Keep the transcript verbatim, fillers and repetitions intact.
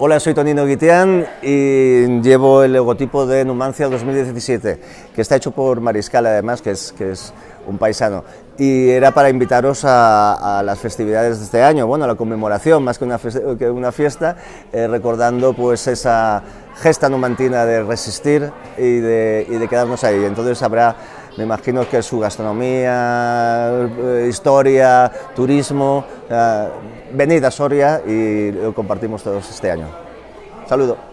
Hola, soy Tonino Guitián y llevo el logotipo de Numancia dos mil diecisiete, que está hecho por Mariscal, además, que es, que es un paisano. Y era para invitaros a, a las festividades de este año, bueno, a la conmemoración, más que una, que una fiesta, eh, recordando pues esa gesta numantina de resistir y de, y de quedarnos ahí. Entonces habrá, me imagino que su gastronomía, eh, historia, turismo, eh, venid a Soria y lo compartimos todos este año. Saludo.